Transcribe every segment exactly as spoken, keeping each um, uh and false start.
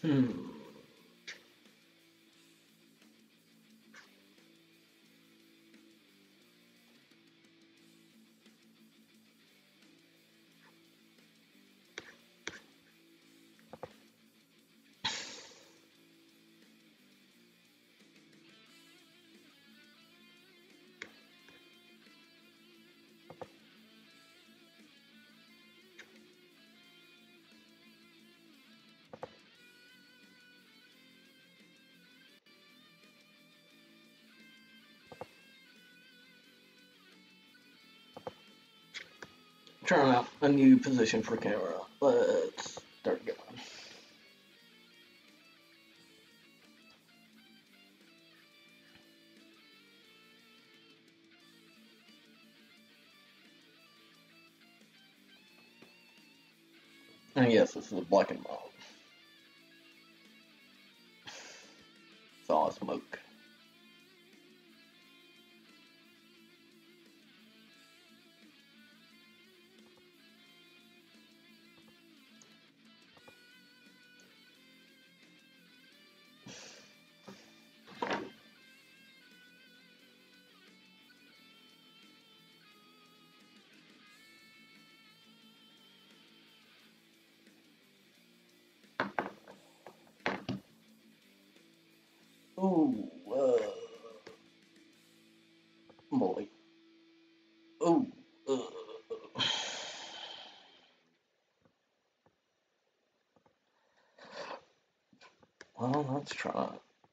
Hmm. Trying out a new position for camera. Let's start going. And yes, this is a black and mild. It's all smoke. Ooh, uh, boy. Ooh, uh. Well, let's try.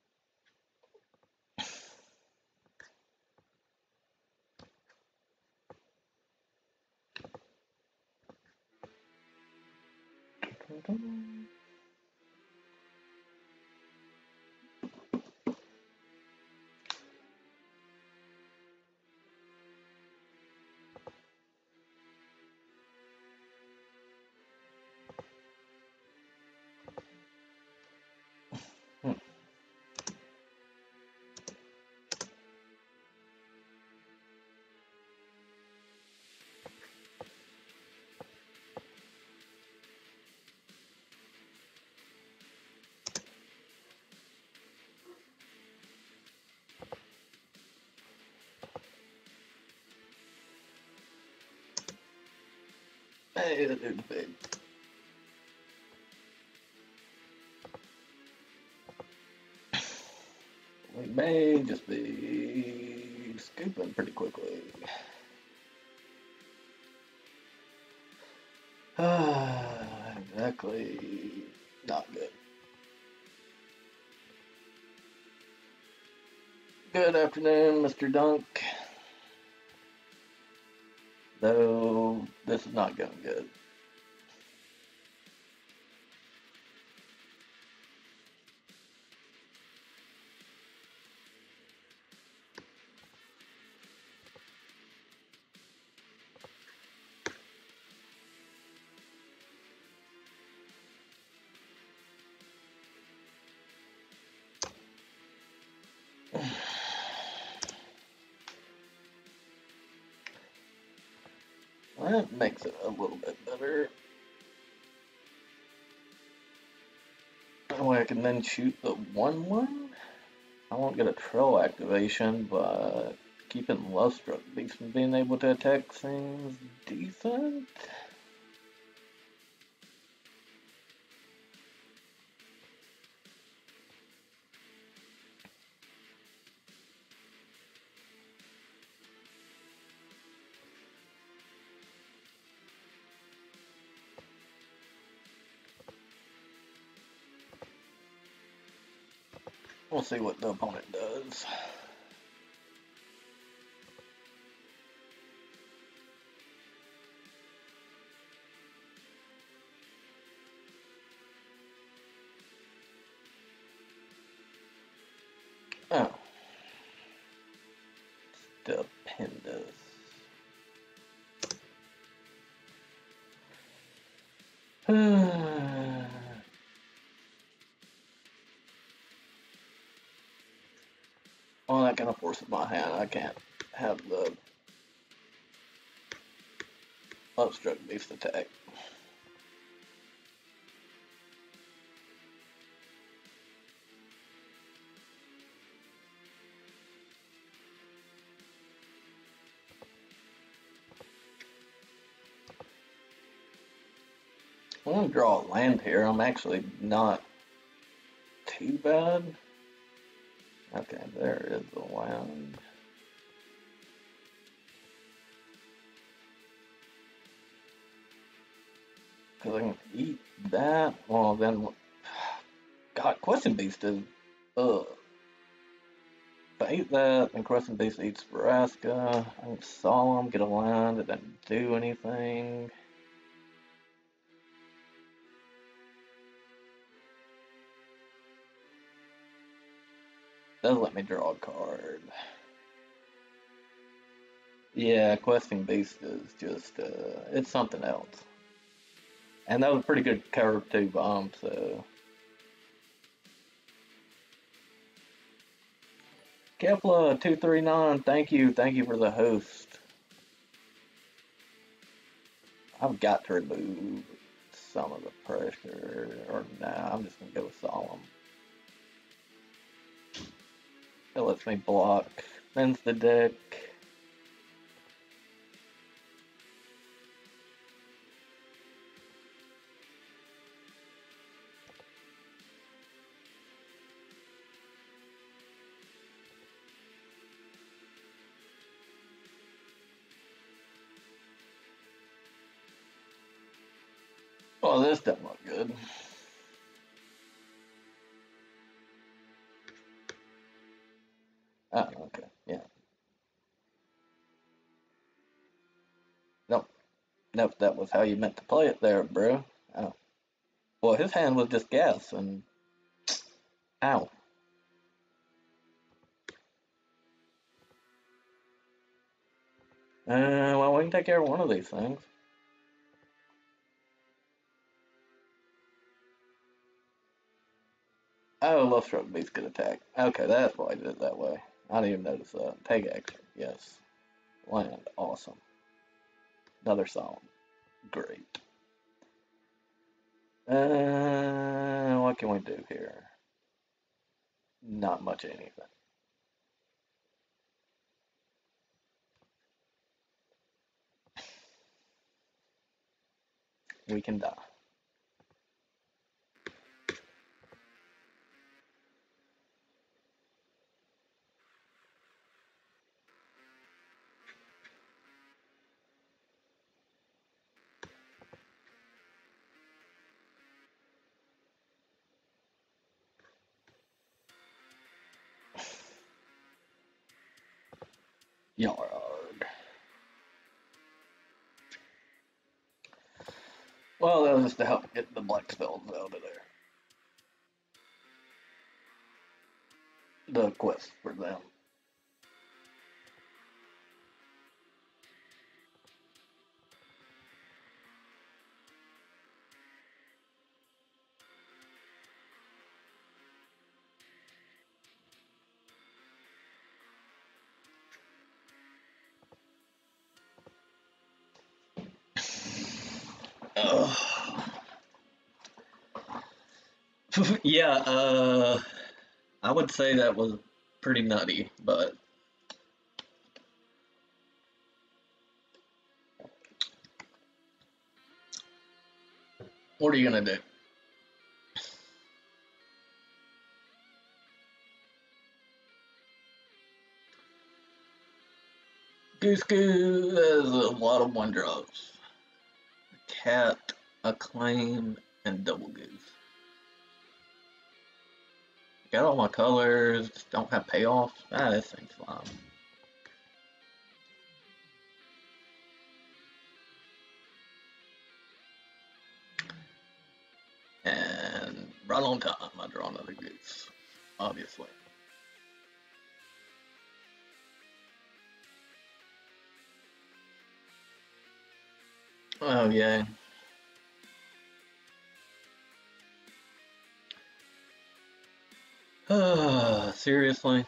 Hmm. Hey, that dude's big. We may just be scooping pretty quickly. Ah, exactly. Not good. Good afternoon, Mister Dunk. Though this is not going good. That makes it a little bit better. That way I can then shoot the one one. I won't get a trail activation, but keeping Lustruck Beast from being able to attack seems decent. We'll see what the opponent does. Oh. Stupendous. Well, that kind of forces my hand. I can't have the Lustruck Beast attack. I'm gonna draw a land here. I'm actually not too bad. Okay, there is the land. Because I can eat that. Well, then, God, Question Beast is. Ugh. If I eat that, then Question Beast eats Vraska. I can Solemn, get a land, it doesn't do anything. Does let me draw a card. Yeah, Questing Beast is just, uh, it's something else. And that was a pretty good cover two bomb, so. Kepler two three nine, thank you, thank you for the host. I've got to remove some of the pressure, or nah, I'm just gonna go with Solemn. It lets me block, spins the deck. Oh, this doesn't look good. Oh, okay, yeah. Nope, nope, that was how you meant to play it there, bro. Oh. Well, his hand was just gas, and ow. Uh, well, we can take care of one of these things. Oh, Love Beast could attack. Okay, that's why I did it that way. I didn't even notice that. Take action, yes. Land, awesome. Another song, great. Uh, what can we do here? Not much of anything. We can die. Yard. Well, that was just to help get the black spells out of there. The quest for them. Yeah, uh, I would say that was pretty nutty, but what are you gonna do? Goose Goose is a lot of one drops. Cat, Acclaim, and Double Goose. Got all my colors, don't have payoff. Ah, this thing's fine. And right on time, I draw another goose, obviously. Oh, yeah. Uh, seriously?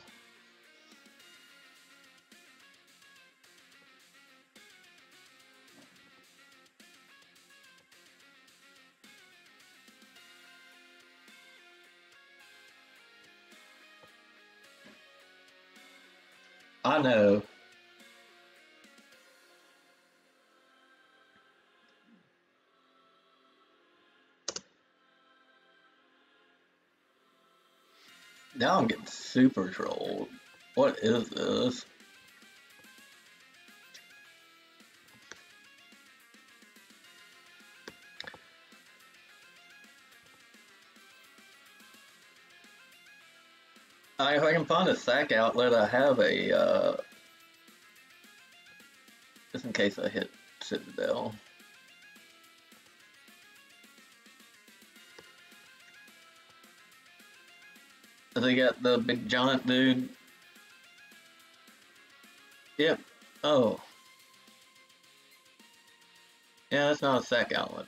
I know. Now I'm getting super trolled. What is this? I, if I can find a sack outlet, I have a, uh, just in case I hit Citadel. They got the big giant dude. Yep. Oh. Yeah, that's not a sack outlet.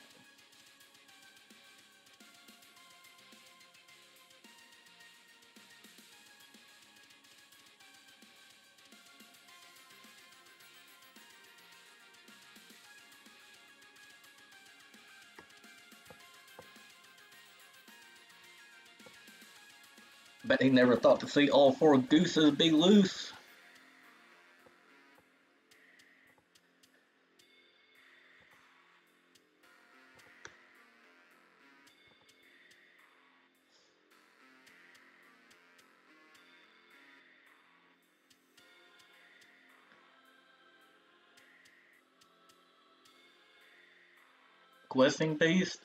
Bet he never thought to see all four gooses be loose. Questing beast.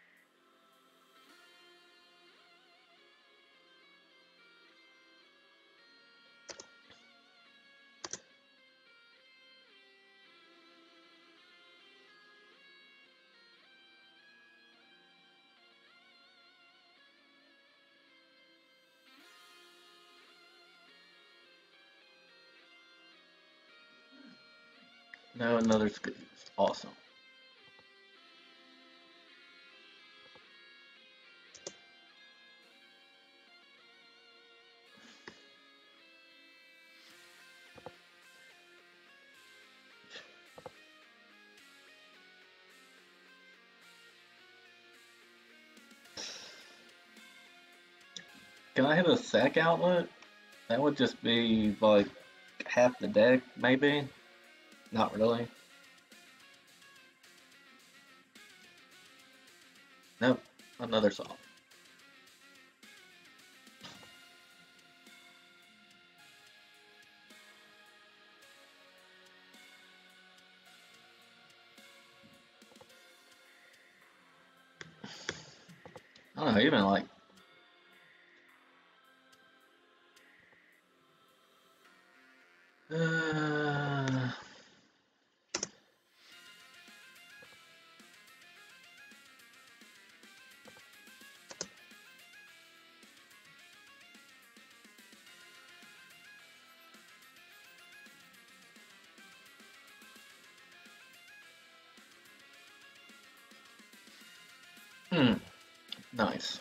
No, another goose. Awesome. Can I hit a sack outlet? That would just be like half the deck, maybe? Not really. Nope. Another song. I don't know, even like uh, hmm, nice.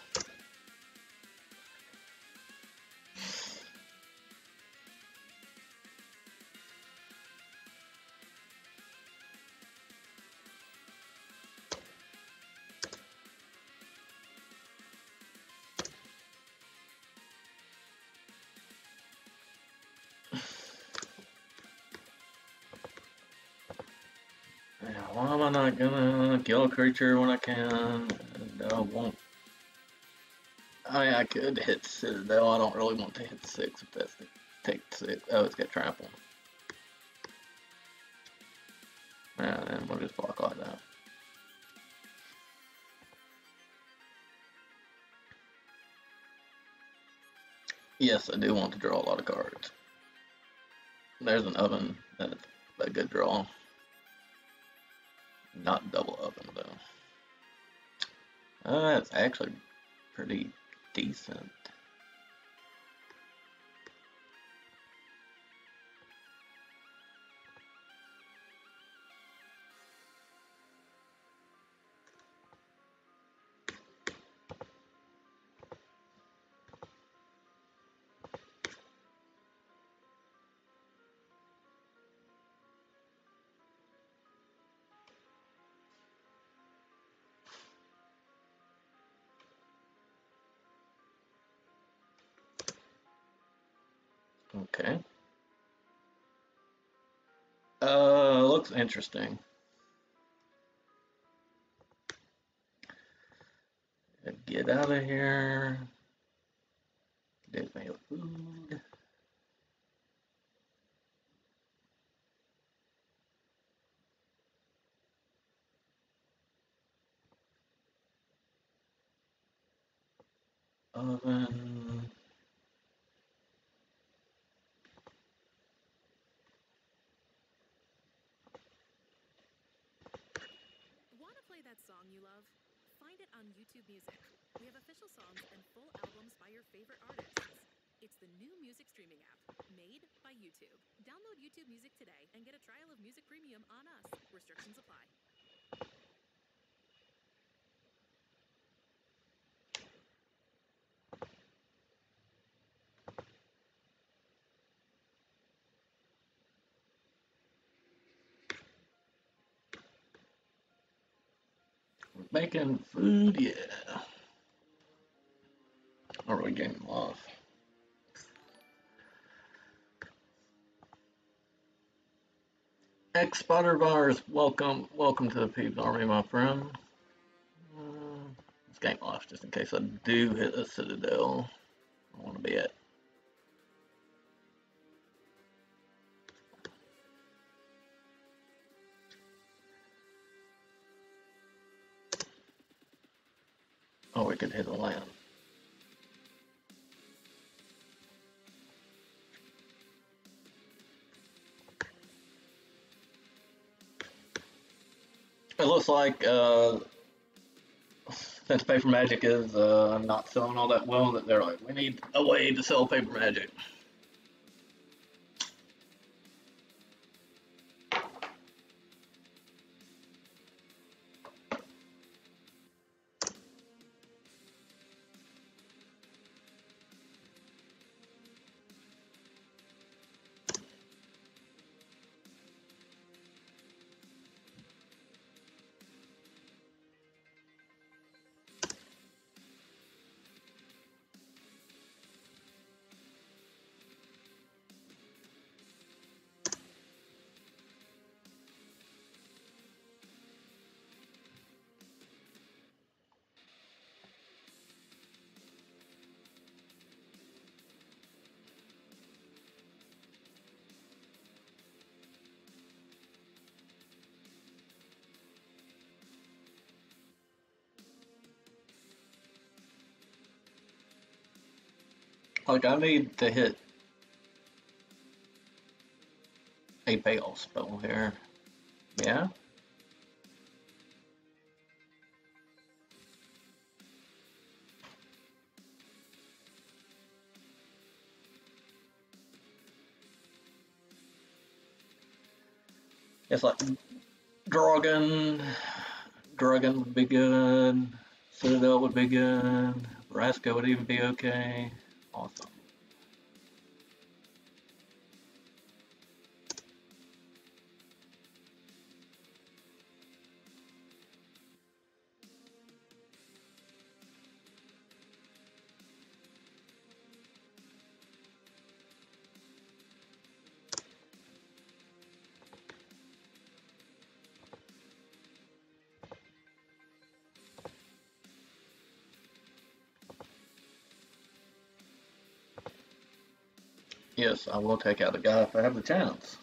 Yeah, why am I not gonna kill a creature when I can? And I won't. I mean, I could hit Citadel. I don't really want to hit six if that's the take six. Oh, it's got trample. Yeah, then we'll just block like that. Yes, I do want to draw a lot of cards. There's an oven. That's a good draw. Not double oven though. Uh, that's actually pretty decent. Okay. Uh, looks interesting. Get out of here. There's my food. Oven. Want to play that song you love? Find it on YouTube Music. We have official songs and full albums by your favorite artists. It's the new music streaming app, made by YouTube. Download YouTube Music today and get a trial of Music Premium on us. Restrictions apply. Making food, yeah. Or are we getting off? X Spotter Virus, welcome, welcome to the Peeps Army, my friend. Uh, this game off just in case I do hit a Citadel. I want to be at. Oh, we could hit a land. It looks like uh, since Paper Magic is uh, not selling all that well, that they're like, we need a way to sell Paper Magic. Like, I need to hit a payoff spell here. Yeah? It's like Dragon, Dragon would be good. Citadel would be good. Rasco would even be okay. Awesome. Yes, I will take out a guy if I have the chance.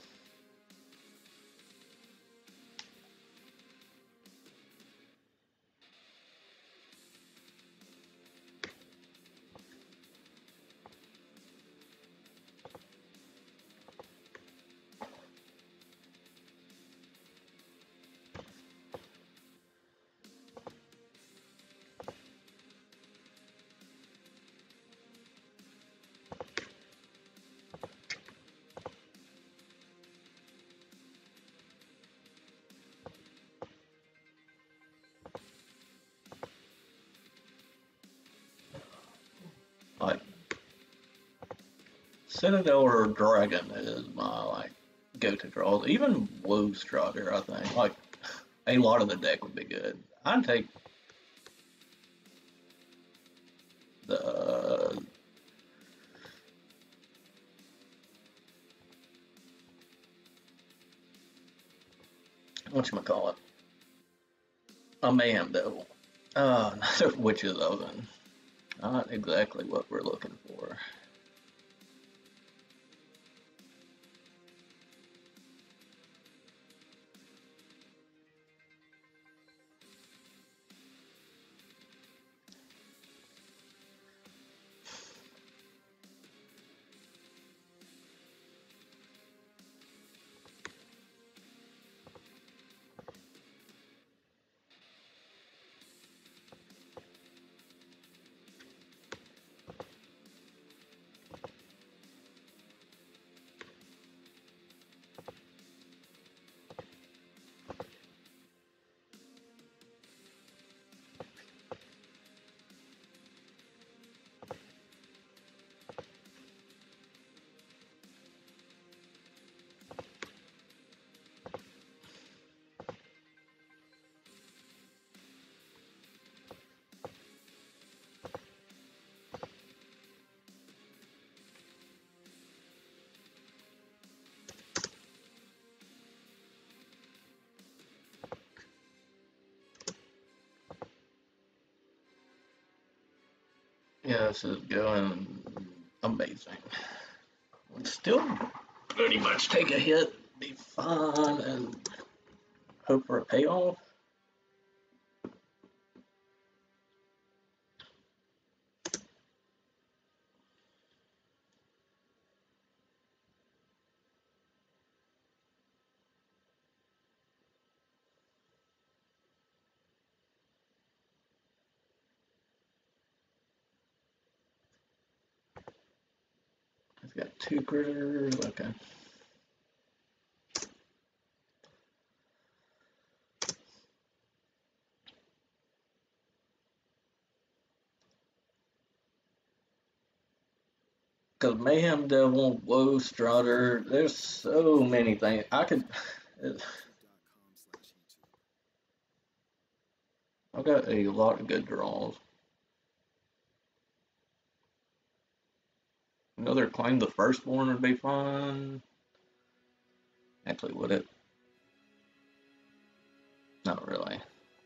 Like Citadel or Dragon is my like go-to draws. Even Blue Strider, I think. Like a lot of the deck would be good. I'd take the whatchamacallit? A Mayhem Devil. Uh, another Witch's Oven. Not exactly what we're looking for. Yeah, this is going amazing. Still pretty much take a hit, be fine, and hope for a payoff. It's got two critters, okay. Because Mayhem Devil, Woe Strutter, there's so many things. I could. I've got a lot of good draws. Another Claim the Firstborn would be fun. Actually, would it? Not really.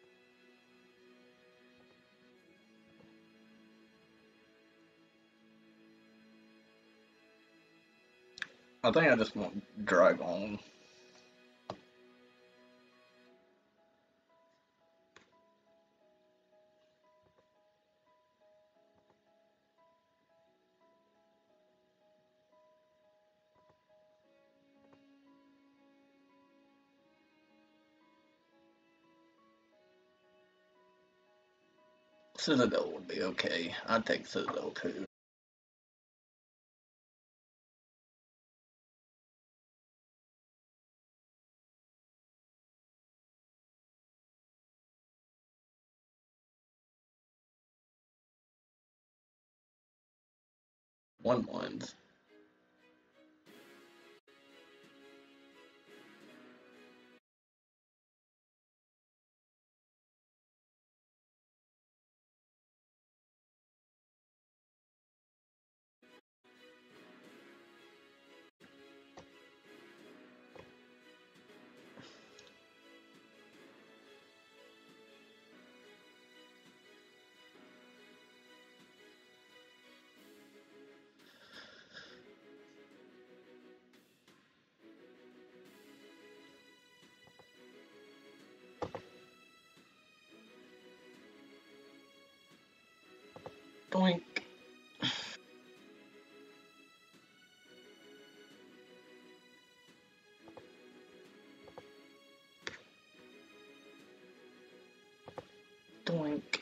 I think I just want Drag On. Citadel would be okay. I'd take Citadel too. One ones. Doink. Doink.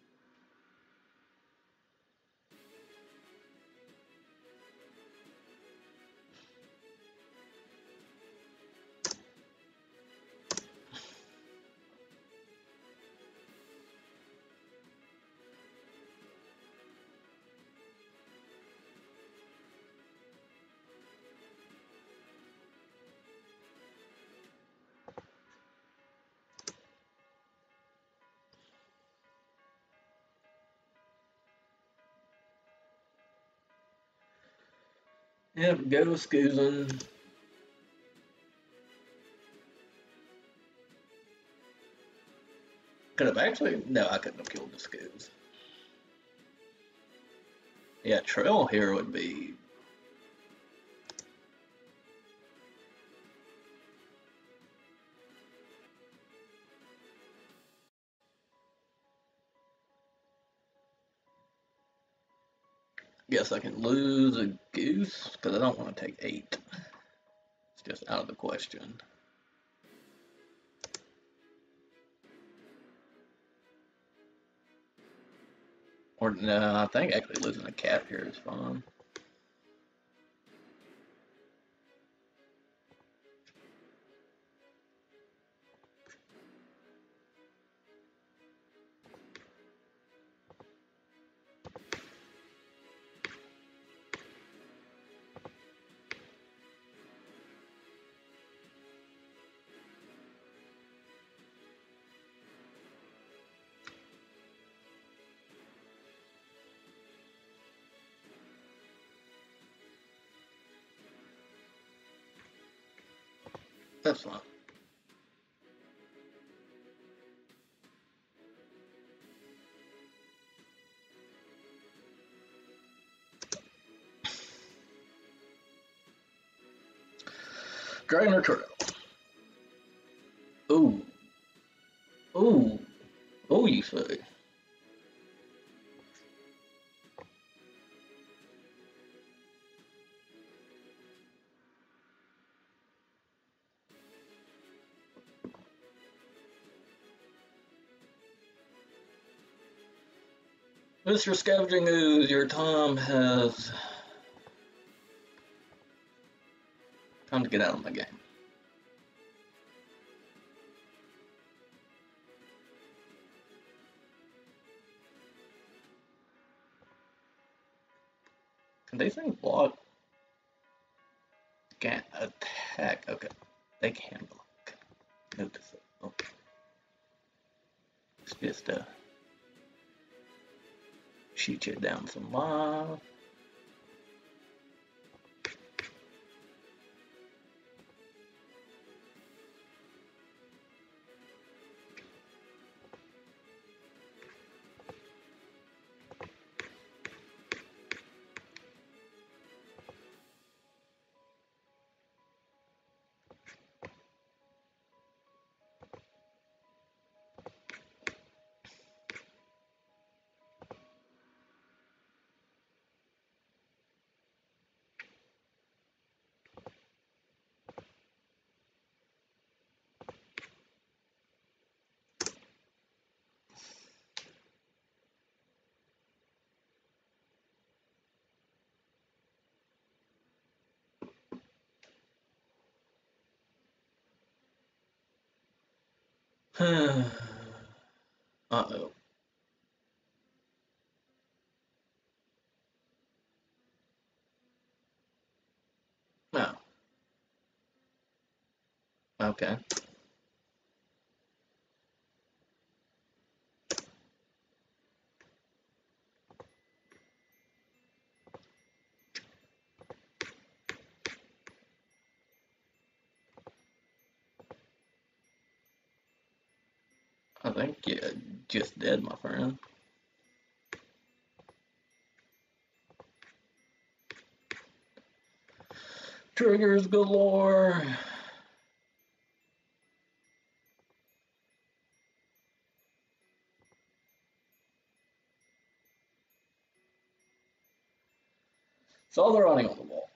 Yep, go Scoozin. Could have actually. No, I couldn't have killed the Scooz. Yeah, trail here would be. Guess I can lose a goose because I don't want to take eight. It's just out of the question. Or no, I think actually losing a cat here is fine. That's fine. Dragon or turtle? Ooh. Ooh. Oh, you say. Mister Scavenging Ooze, your time has time to get out of my game. Can they think block? Can't attack. Okay. They can block. Notice it. Okay. It's just uh shoot you down some miles. Uh-oh. No. Okay. I think you just did, my friend. Triggers galore. Saw the writing on the wall.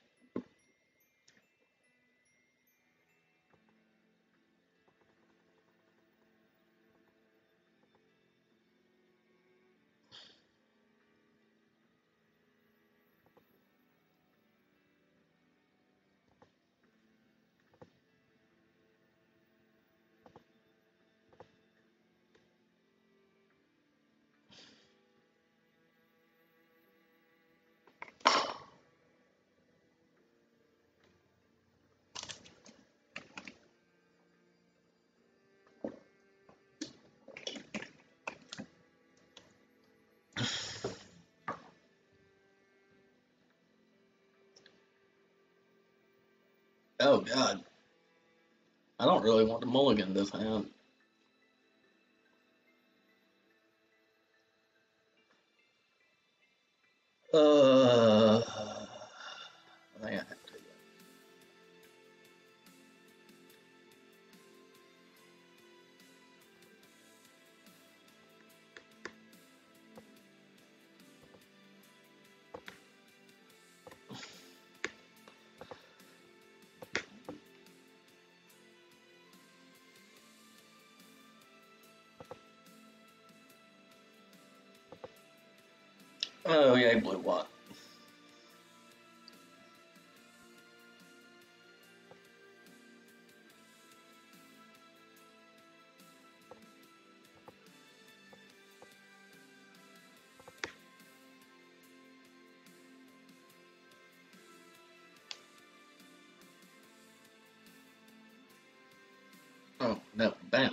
Oh god. I don't really want to mulligan this hand. Uh Oh yeah, he blew one. Oh no, bam.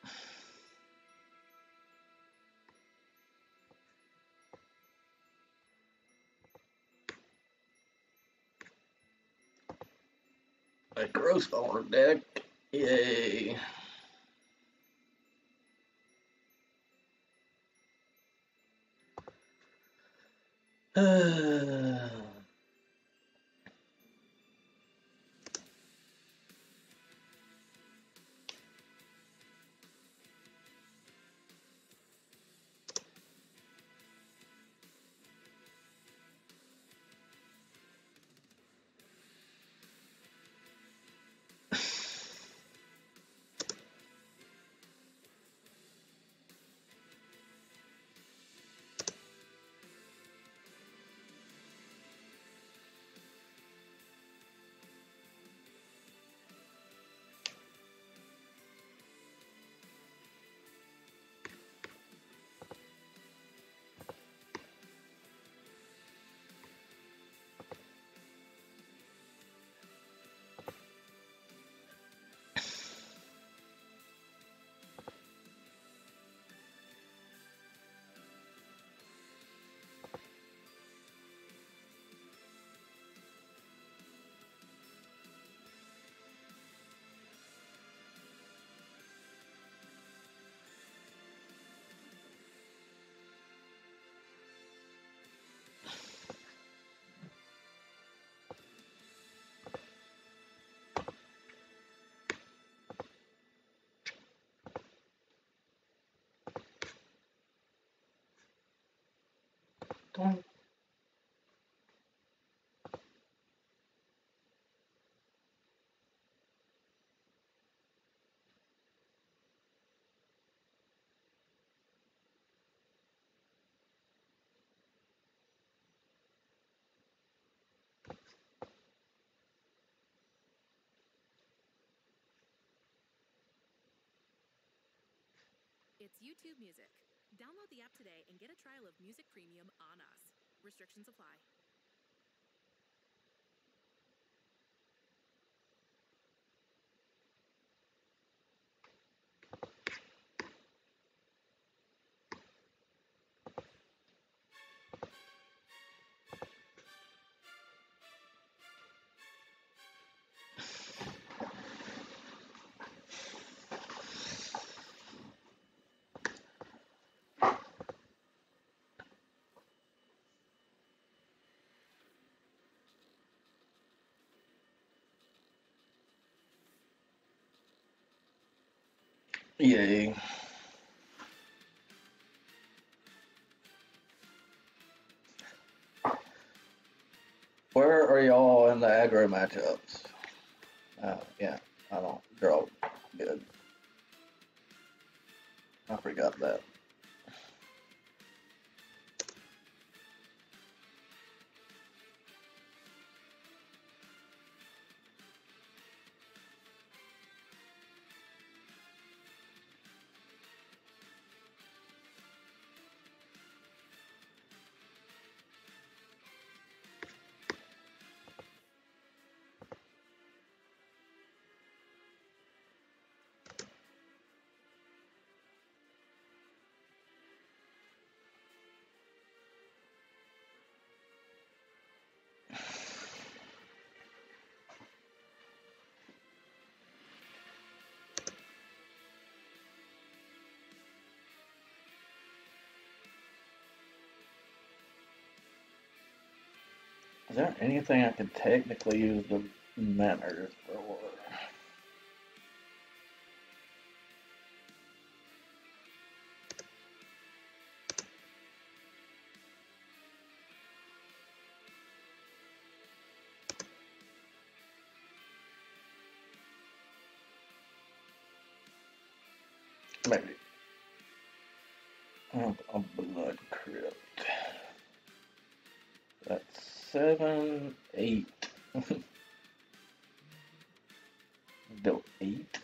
A gross owner deck. Yay. Don't. It's YouTube Music. Download the app today and get a trial of Music Premium on us. Restrictions apply. Yay. Where are y'all in the aggro matchups? Uh, yeah, I don't draw good. I forgot that. Is there anything I could technically use the manners for? Maybe. Oh, a blood crypt. seven, eight. Go eight.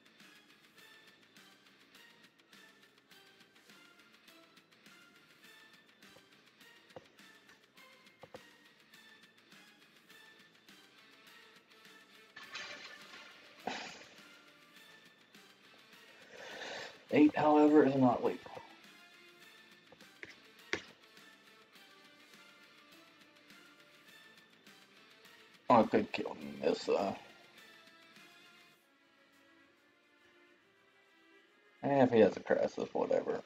Eight, however, is not lethal. I could kill this, uh... Eh, if he has a crisis, whatever.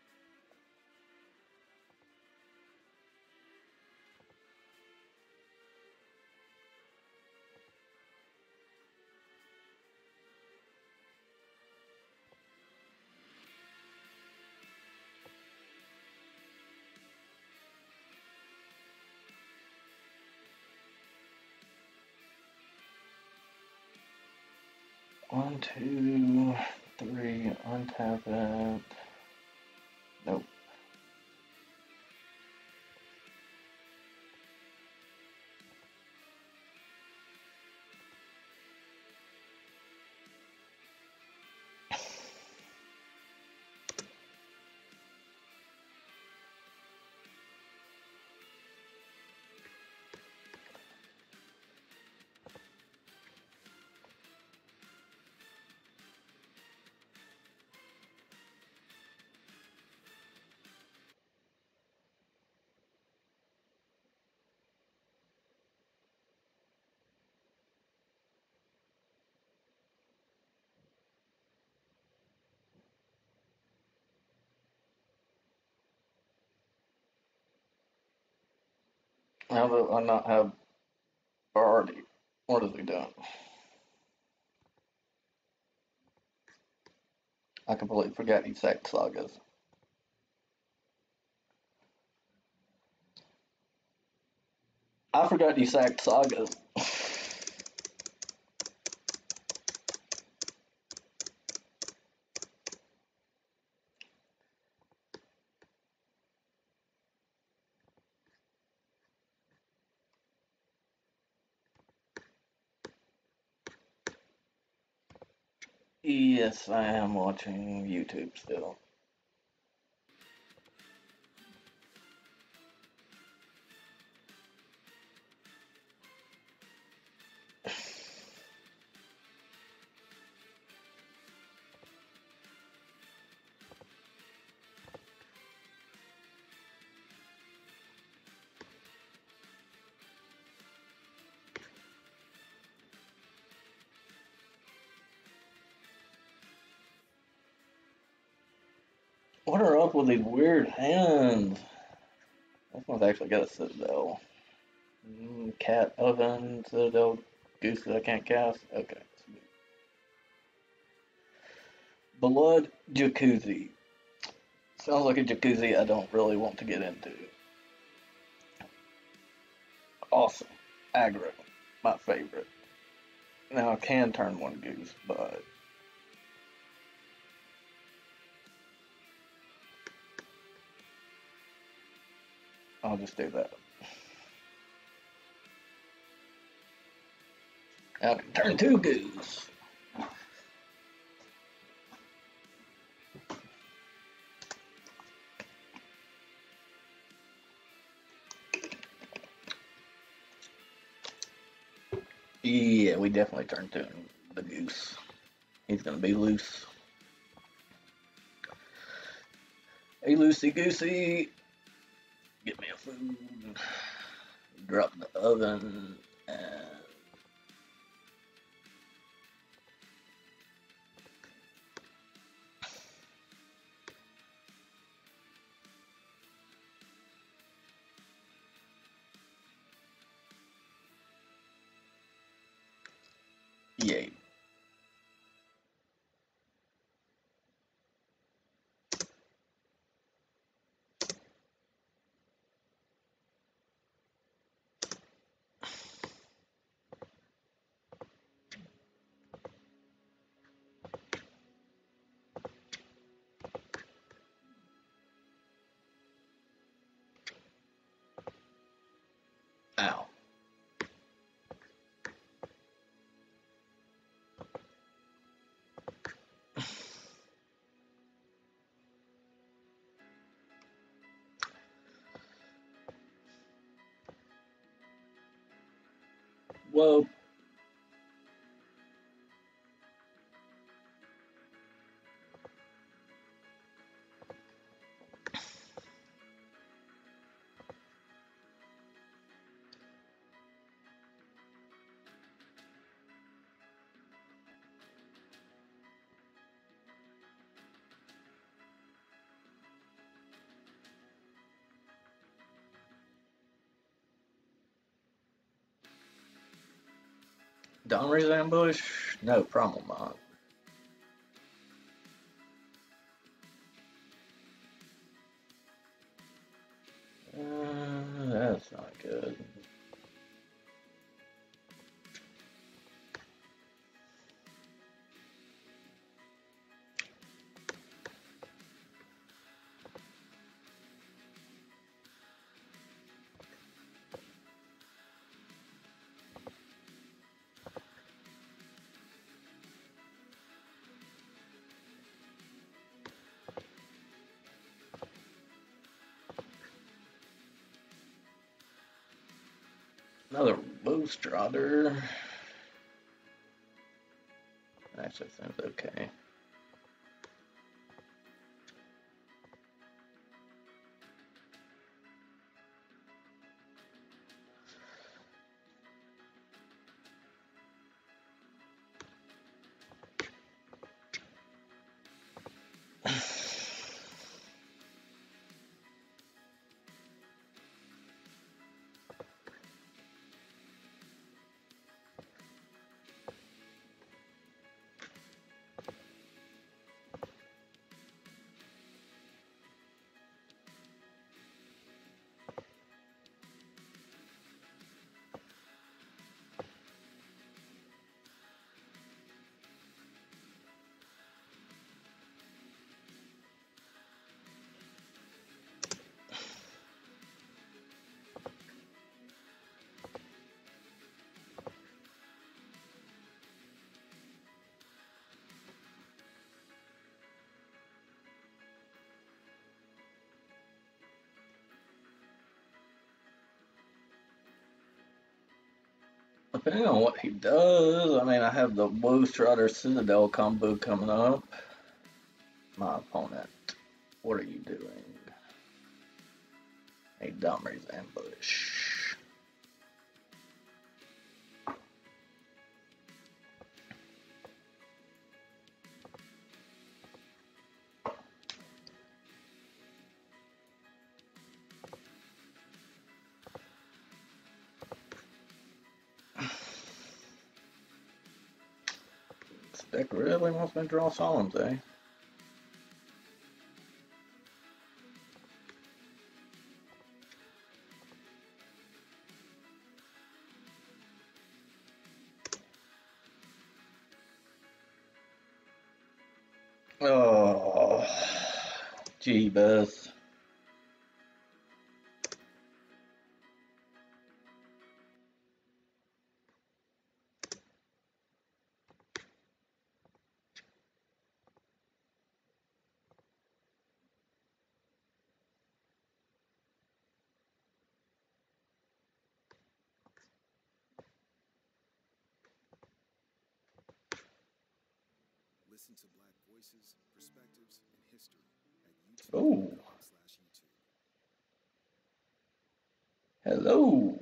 One, two, three, untap it. Nope. Now that I not have already, what is he doing? I completely forgot he sacked Sagas. I forgot he sacked Sagas. Yes, I am watching YouTube still. What are up with these weird hands? This one's actually got a Citadel. Mm, cat oven, Citadel, goose that I can't cast. Okay. Blood jacuzzi. Sounds like a jacuzzi I don't really want to get into. Awesome. Aggro. My favorite. Now I can turn one goose, but I'll just do that. Now I can turn two goose. Yeah, we definitely turned to the goose. He's gonna be loose. Hey, loosey goosey, get me a food. Drop the oven and yay. Ow. Whoa. Domry's ambush? No problem not. Uh, that's not good. Another Boostrader. Actually, seems okay. Depending on what he does, I mean, I have the Boostrader Citadel combo coming up. My opponent, what are you doing? A Domry's ambush. This deck really wants me to draw Solemns, eh? Oh, Jeebus. Listen to Black voices, perspectives, and history at youtube dot com slash YouTube. Hello.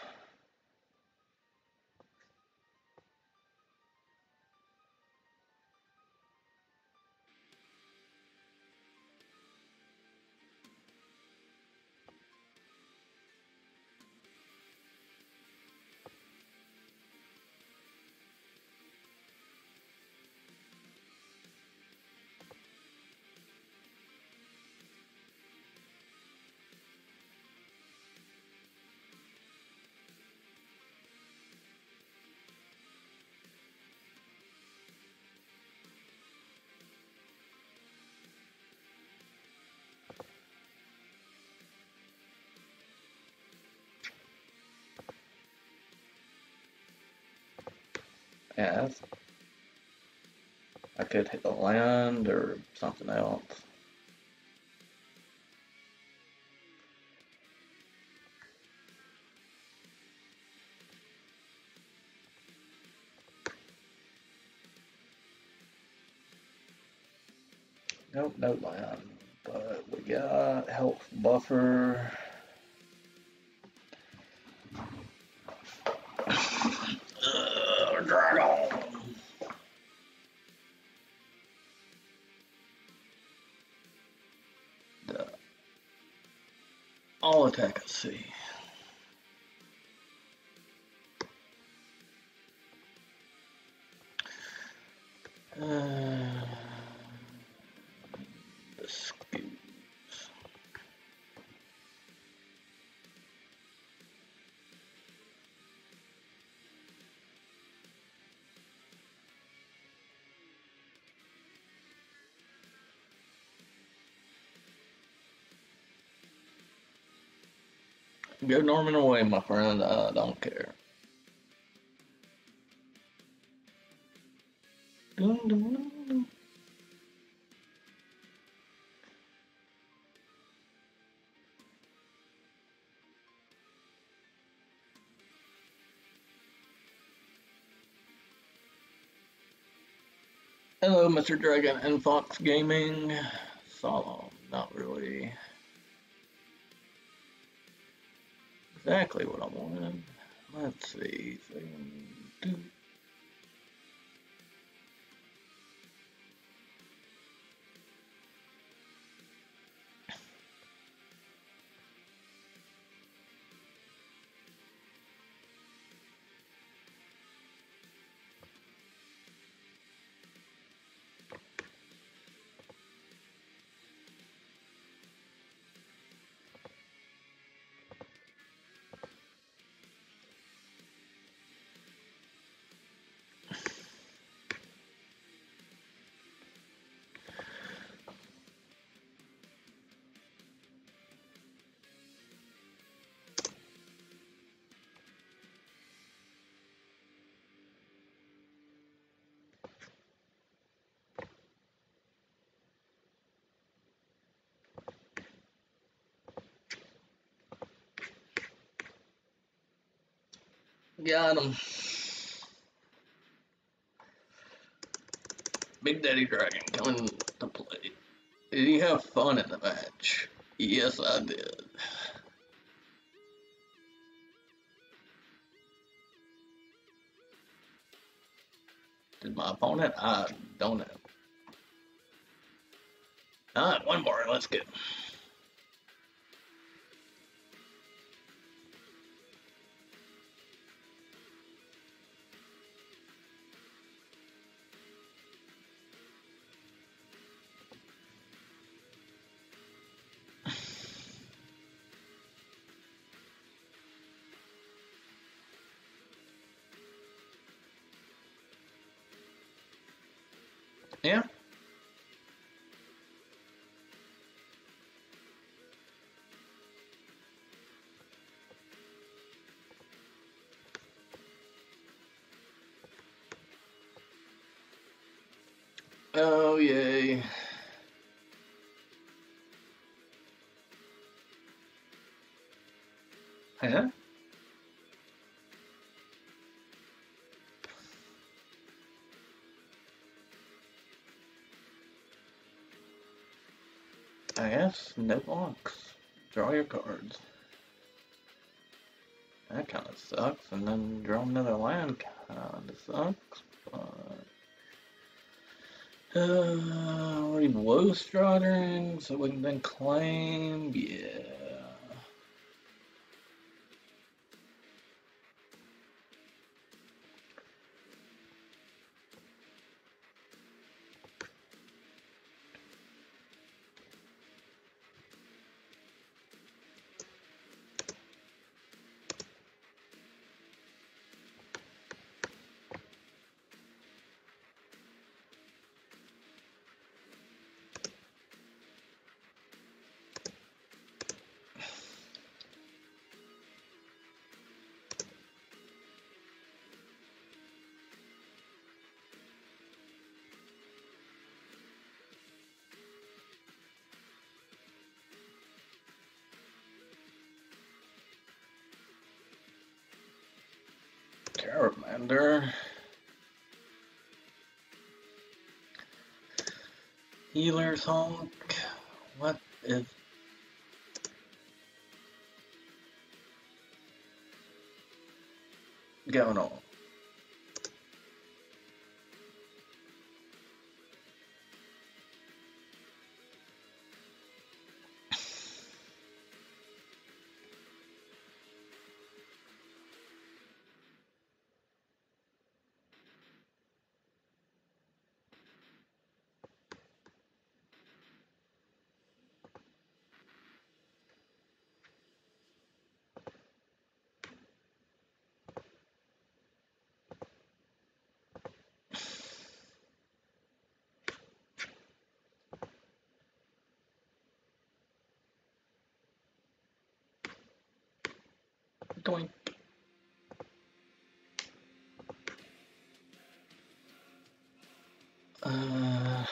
Yeah, that's, I could hit the land or something else. Nope, no land. But we got health buffer. Uh, dragon. Duh. I'll attack at sea. Uh, excuse. Go Norman away, my friend. I don't care. Dun, dun, dun, dun. Hello, Mister Dragon and Fox Gaming. Solemn, not really exactly what I wanted. Let's see. Do got him. Big Daddy Dragon coming to play. Did you have fun in the match? Yes, I did. Did my opponent? I don't know. Alright, one more. Let's get. Yeah. Oh, yay. Huh? I guess no blocks. Draw your cards. That kind of sucks. And then draw another land kind of sucks. But uh, already blow Stradering, so we can then claim. Yeah. Charmander. Healer's Honk. What is going on? Doink. Uh,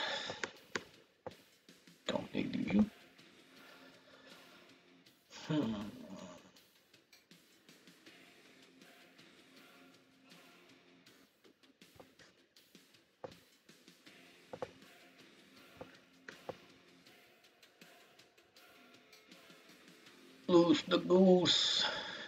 don't need you. Hmm. Loose the goose.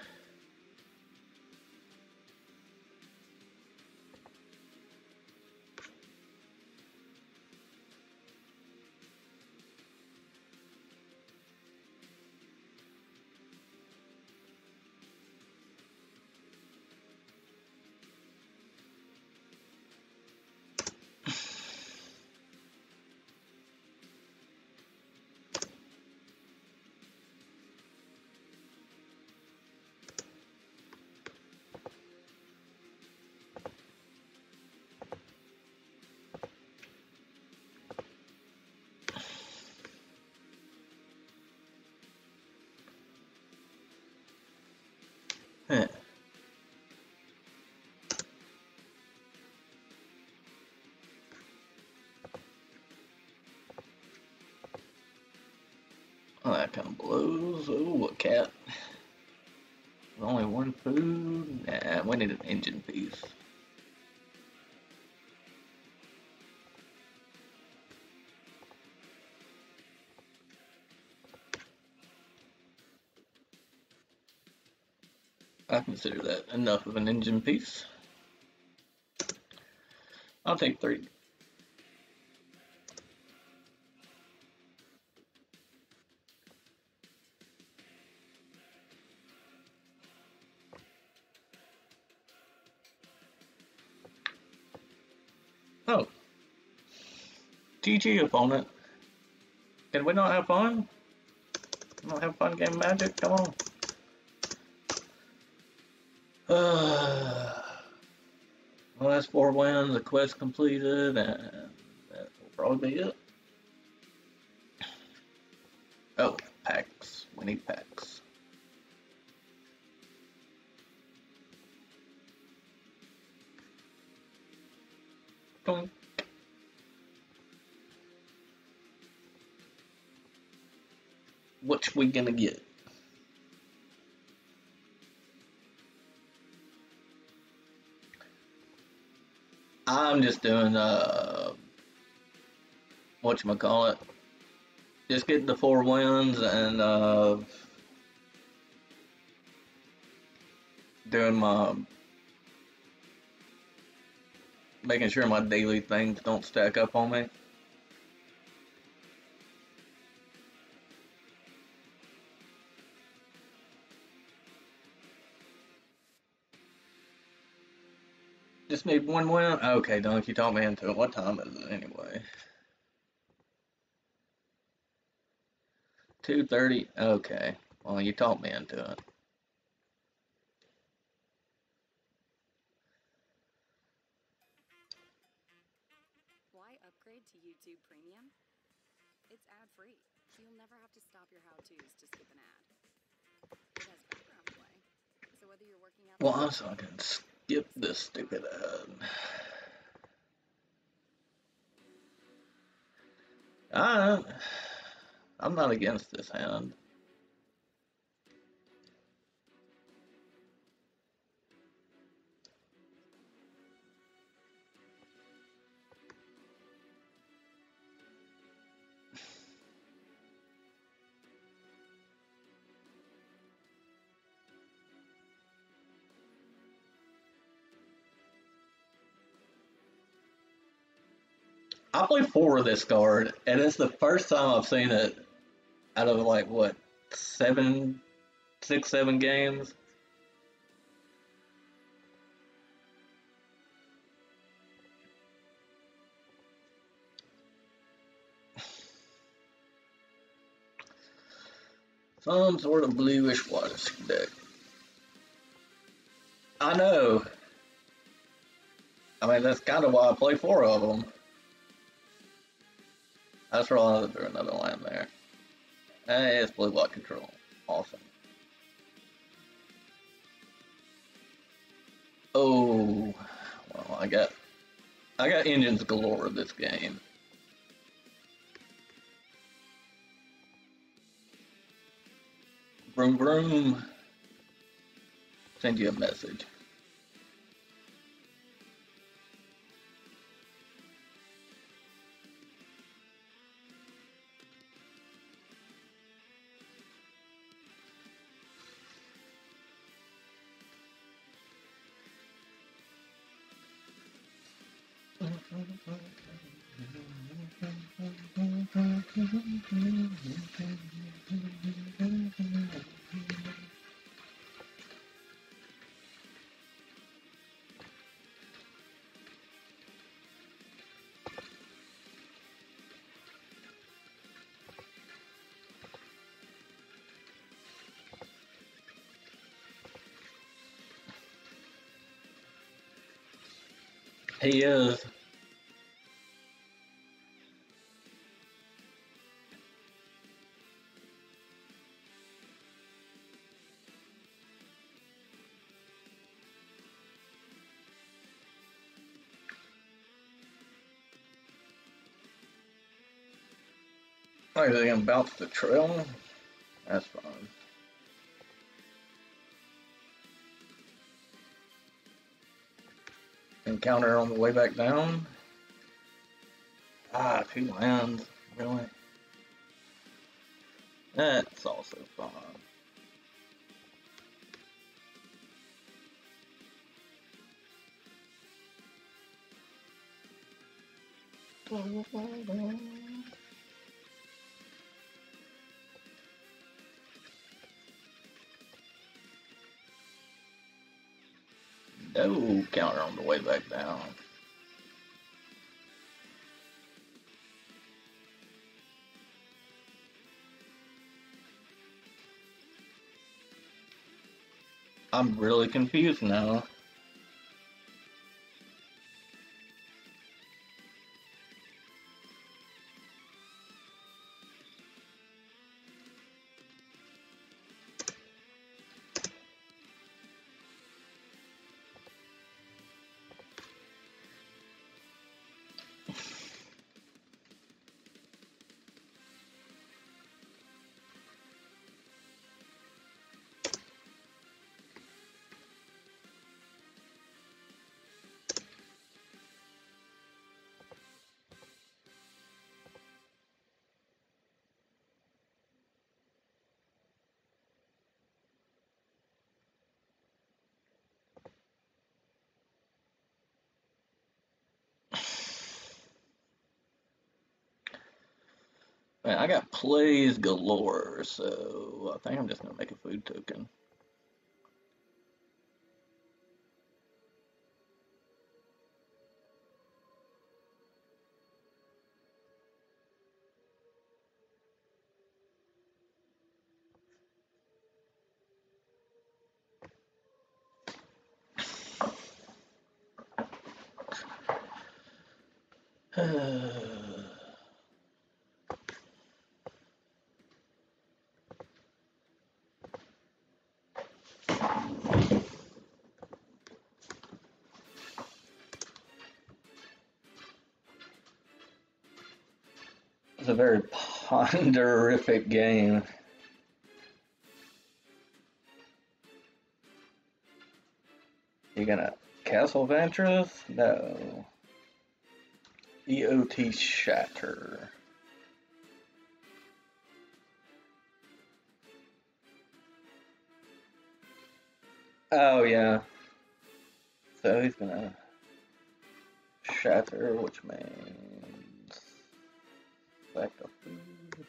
Huh. Oh, that kind of blows. Ooh, a cat. Only one food? Nah, we need an engine piece. I consider that enough of an engine piece. I'll take three. Oh. G G, opponent. Can we not have fun? Not have fun game Magic? Come on. Uh, well, that's four wins, a quest completed, and that will probably be it. Oh, packs. We need packs. Doink. What we gonna get? I'm just doing uh, whatchamacallit. Just getting the four wins and uh, doing my making sure my daily things don't stack up on me. Just need one win? Okay, Dunk, you taught me into it. What time is it anyway? two thirty? Okay. Well, you taught me into it. Why upgrade to YouTube Premium? It's ad-free, so you'll never have to stop your how-tos to skip an ad. It has background play, so whether you're working out... Well, so I can skip this stupid ad. I, I'm not against this hand. I play four of this card, and it's the first time I've seen it out of like what seven, six, seven games. Some sort of bluish whitish deck. I know. I mean, that's kind of why I play four of them. That's wrong. There's another land there. Hey, it's blue white control. Awesome. Oh, well, I got, I got engines galore this game. Vroom vroom. Send you a message. He is. Oh, are they gonna bounce the trail? That's fine. Encounter on the way back down. Ah, two lands. Really? That's also fine. No counter on the way back down. I'm really confused now. Man, I got plays galore, so I think I'm just gonna make a food token. It's a very ponderific game. You gonna Castle Ventress? No. E O T Shatter. Oh yeah. So he's gonna shatter, which means Back to food.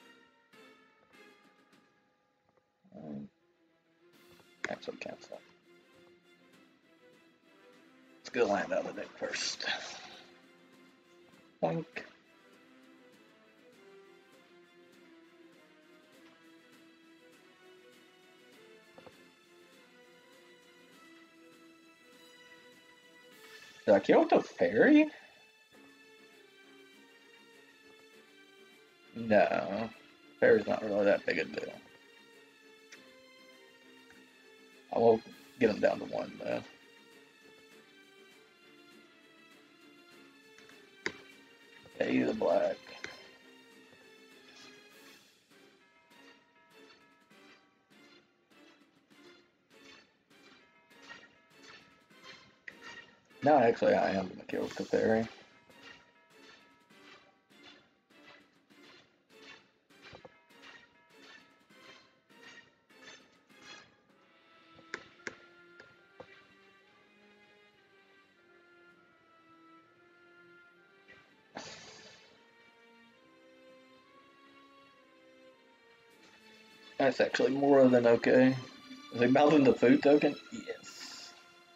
Um, actually, cancel. Let's go land out of the deck first. Boink. Did I kill with the fairy? No. Fairy's not really that big a deal. I will get him down to one though. Pay the black. No, actually, I am gonna kill with the fairy. That's actually more than okay. Is he melting the food token? Yes.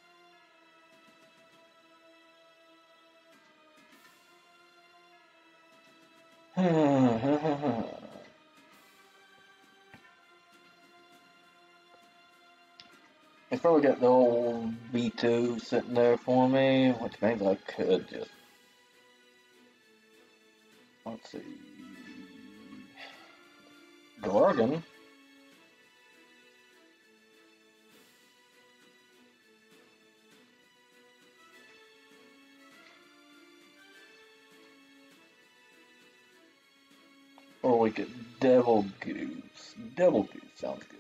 It's probably got the old V two sitting there for me, which means I could just. Let's see. Gorgon. Or we could Devil Goose. Devil Goose sounds good.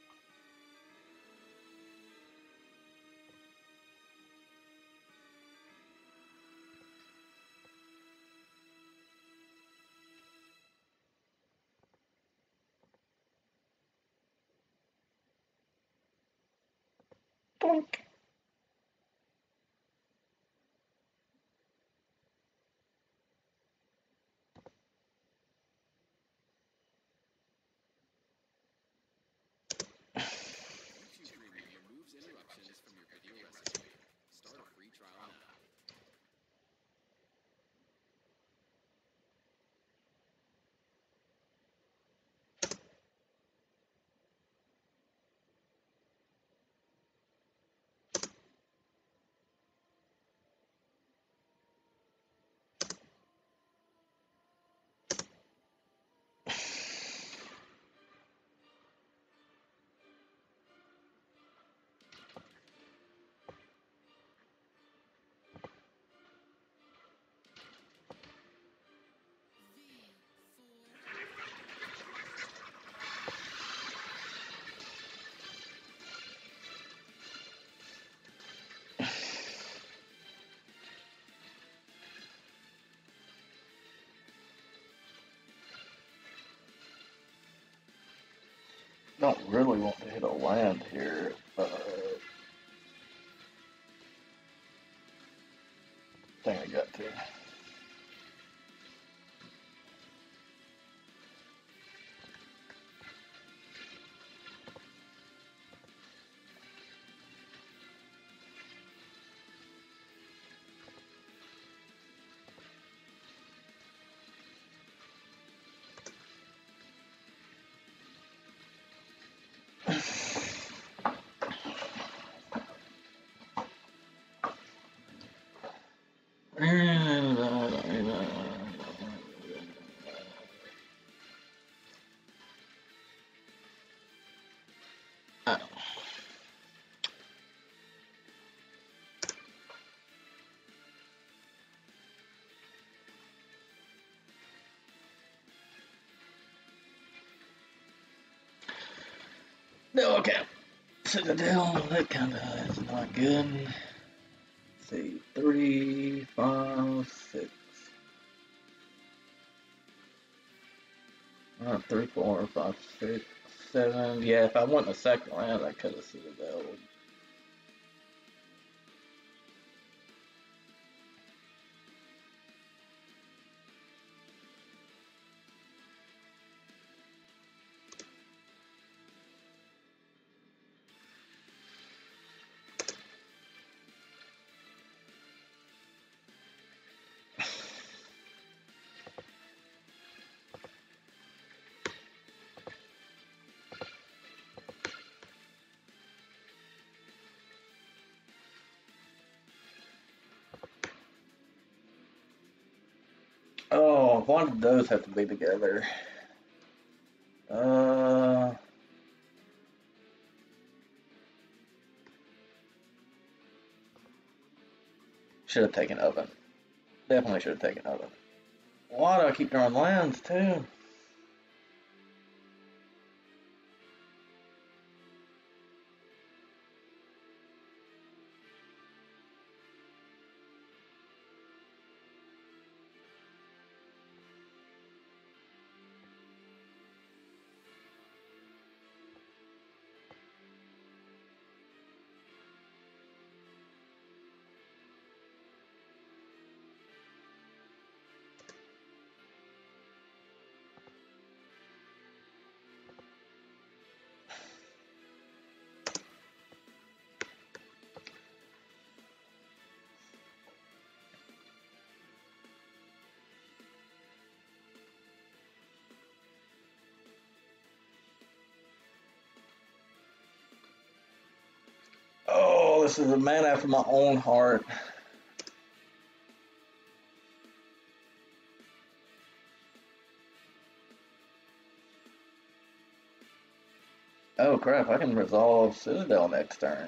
Boink. YouTube Premium removes interruptions from your video recipe. Start a free trial now. Don't really want to hit a land here, but I think I got to. Oh. No, okay. Citadel, that kind of is not good. Let's see, three, five, six. Uh, three, four, five, six, seven. Yeah, if I went a second round, I could have Citadel. why did those have to be together? Uh, should have taken oven. Definitely should have taken oven. Why do I keep drawing lands too? Oh, this is a man after my own heart. Oh crap, I can resolve Citadel next turn.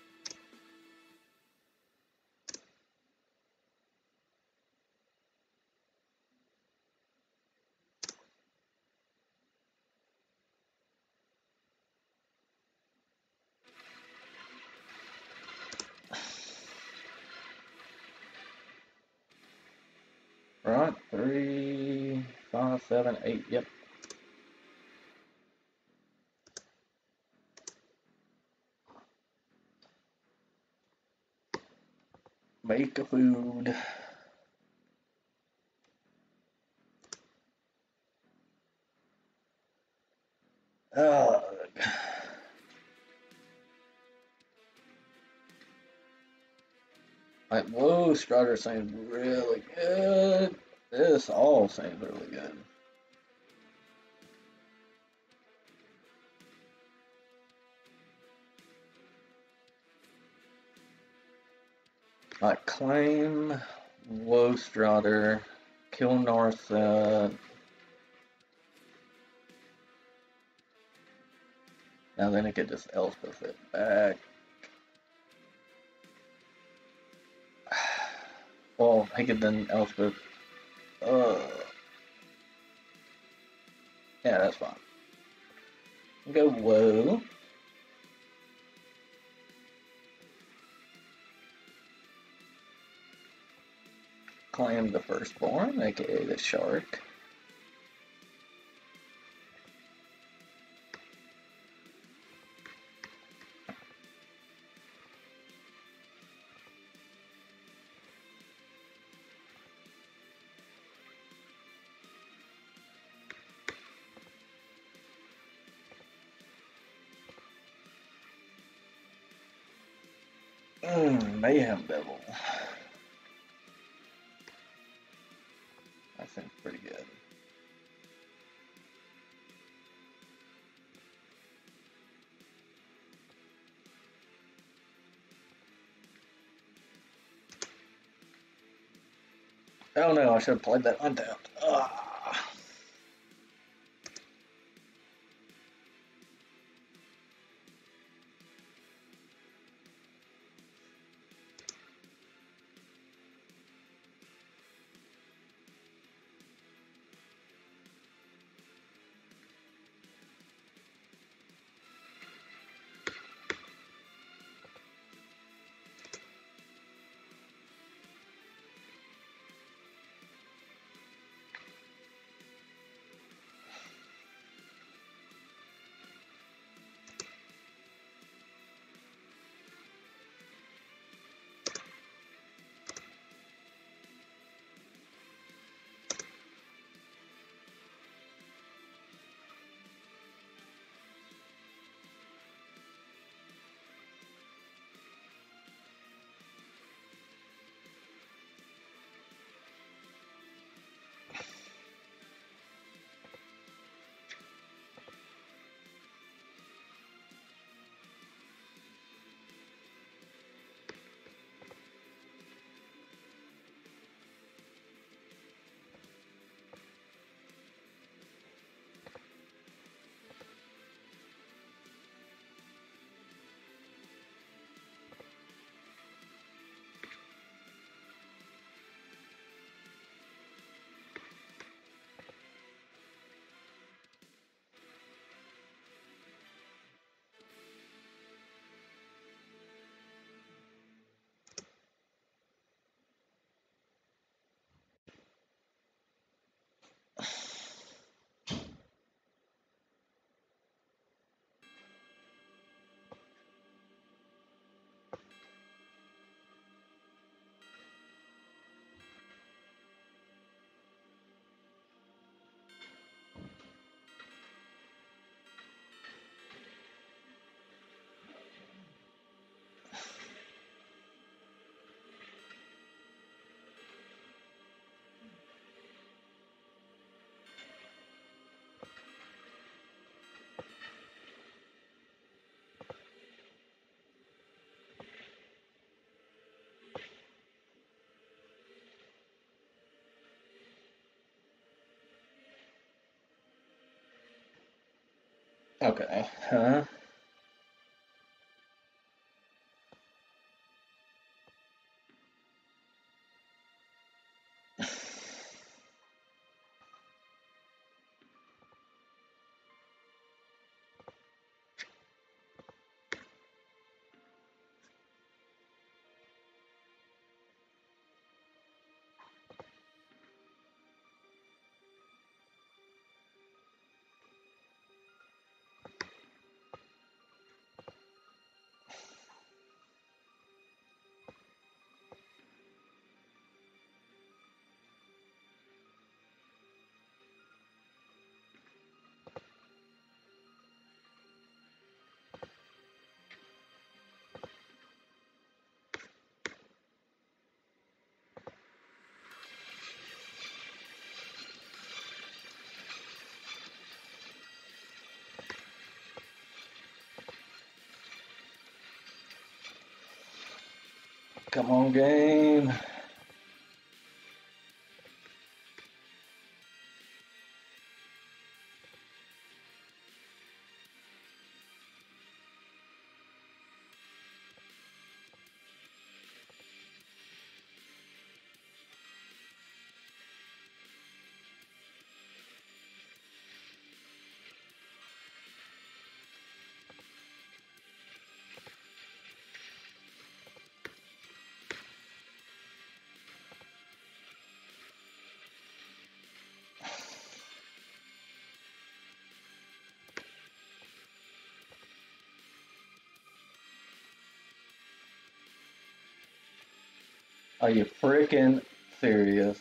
Right, three, five, seven, eight, yep. Make a food. Ugh. Like, whoa, Strider seems really good. This all seems really good. Like, claim, Woe Strider, kill Narset. Now then it could just Elspeth it back. Well, he could then Elspeth. Uh, yeah, that's fine. Go Woe. Claim the Firstborn, aka the Shark. Mmm, Mayhem Devil. That seems pretty good. Oh no, I should have played that untapped. Ah. Okay, huh? Come on, game. Are you freaking serious?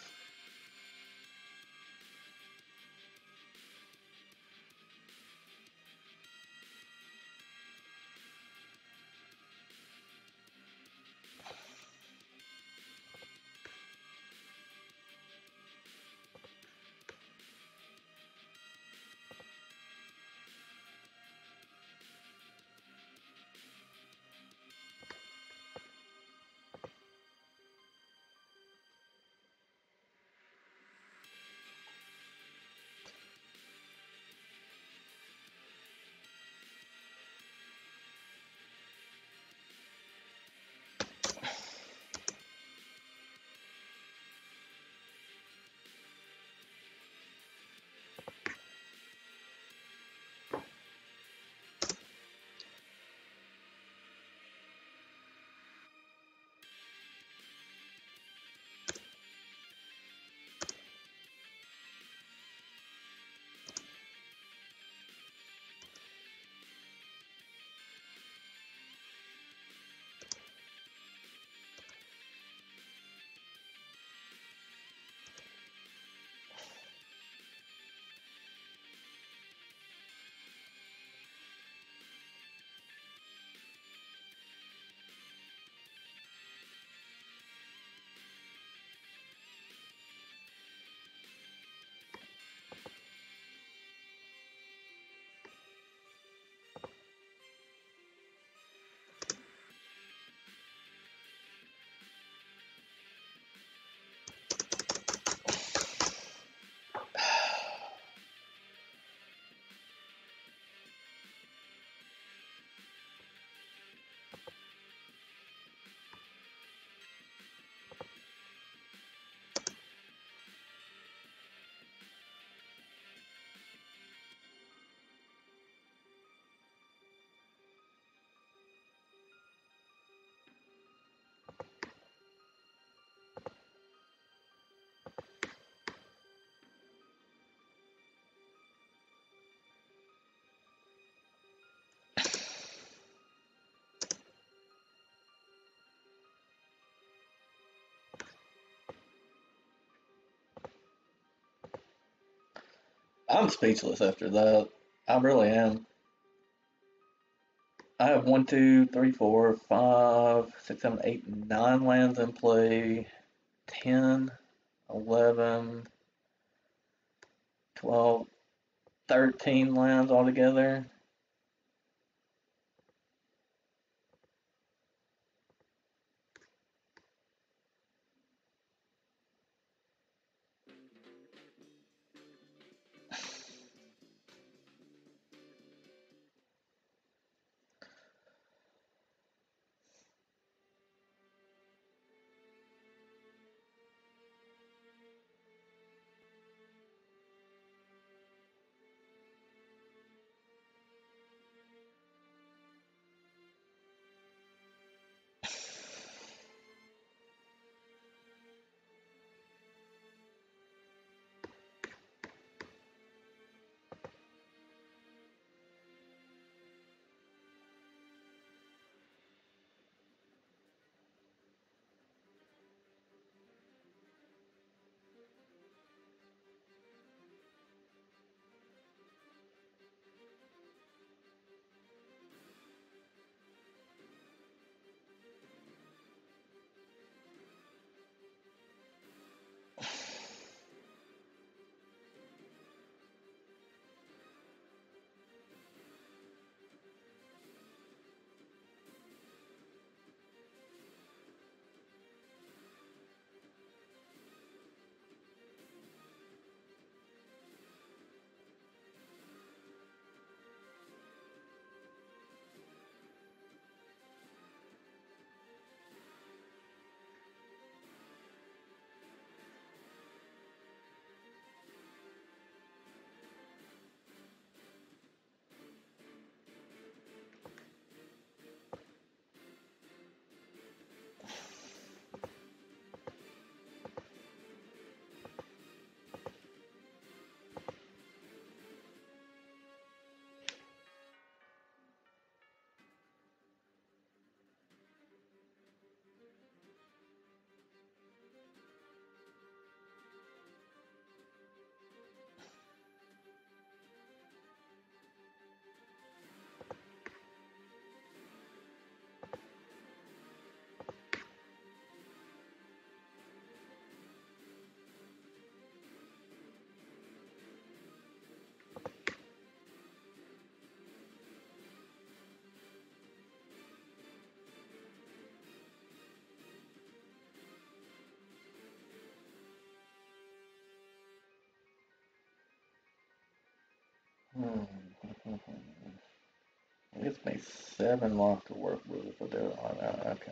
I'm speechless after that. I really am. I have one, two, three, four, five, six, seven, eight, nine lands in play. ten, eleven, twelve, thirteen lands altogether. Hmm. It gives me seven lock to work with if I do it like that. Okay.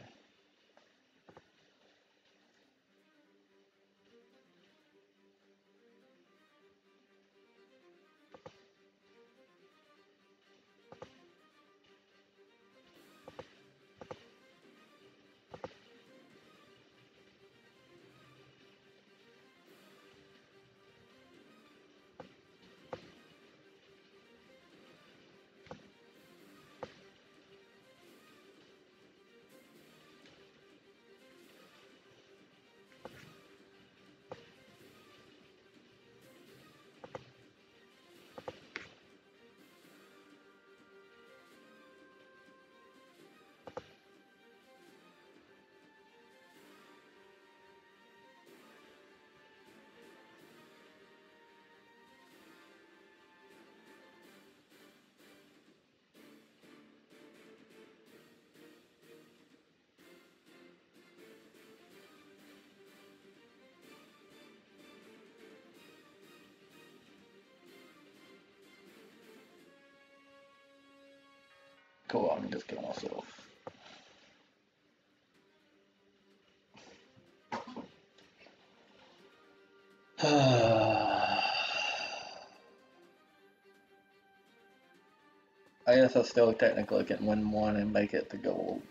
Cool, I can just kill myself. I guess I still technically can win one and make it to gold.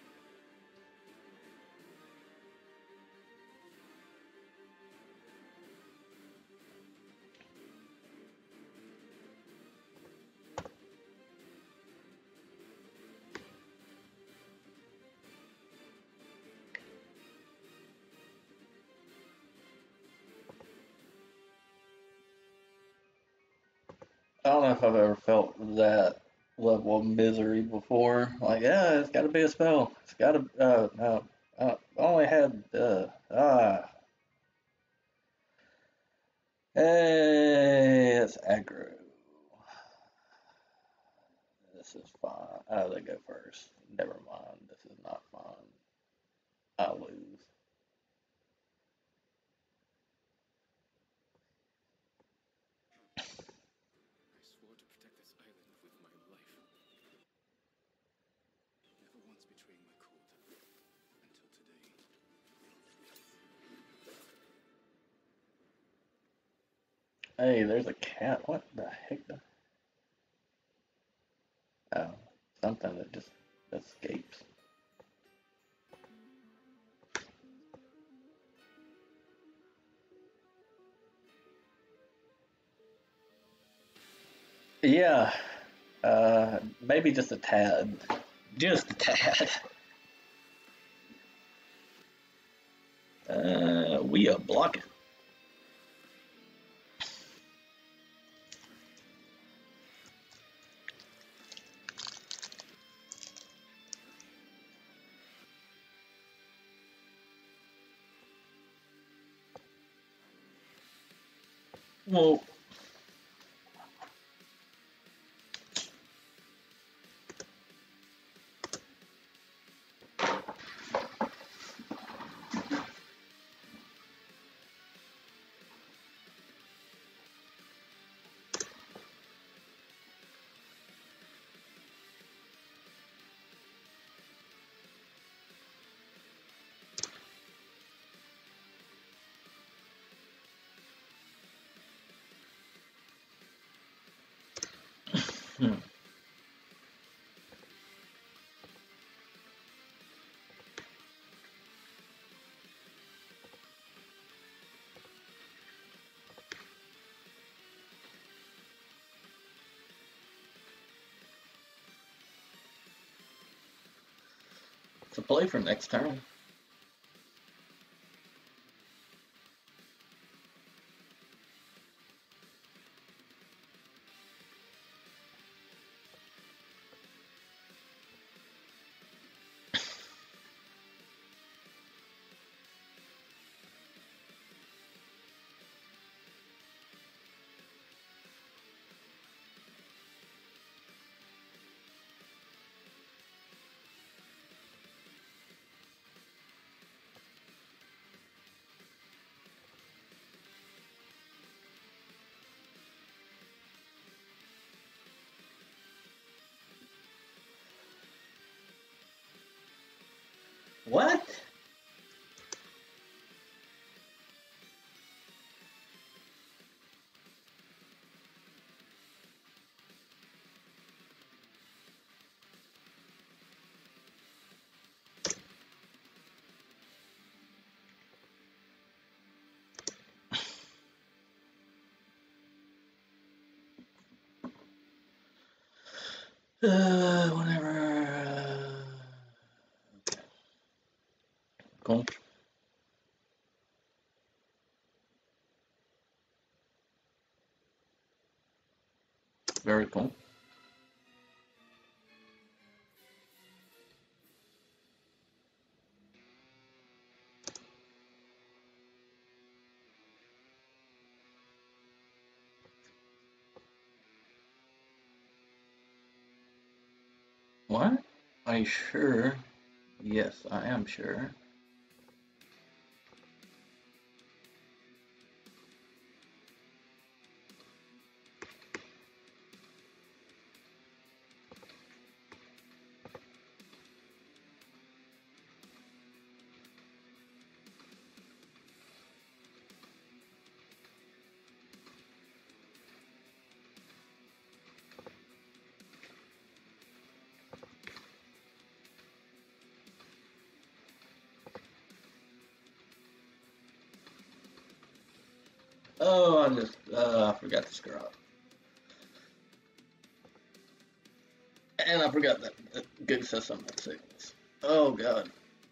I don't know if I've ever felt that level of misery before. Like, yeah, it's got to be a spell. It's got to. Uh, no, I only had. Uh, ah, hey, it's aggro. This is fine. Oh, they go first. Never mind. This is not fine. I lose. I swore to protect this island with my life. Never once betraying my code. Until today. Hey, there's a cat. What the heck? Oh, something that just escapes. Yeah, uh, maybe just a tad. Just a tad. Uh, we are blocking. Well, hmm. It's a play for next turn. What? Uh, whatever. Cool. Very cool. What? Are you sure? Yes, I am sure. Oh, I just, uh, I forgot to screw up. And I forgot that, that Goose has some signals. Oh, God.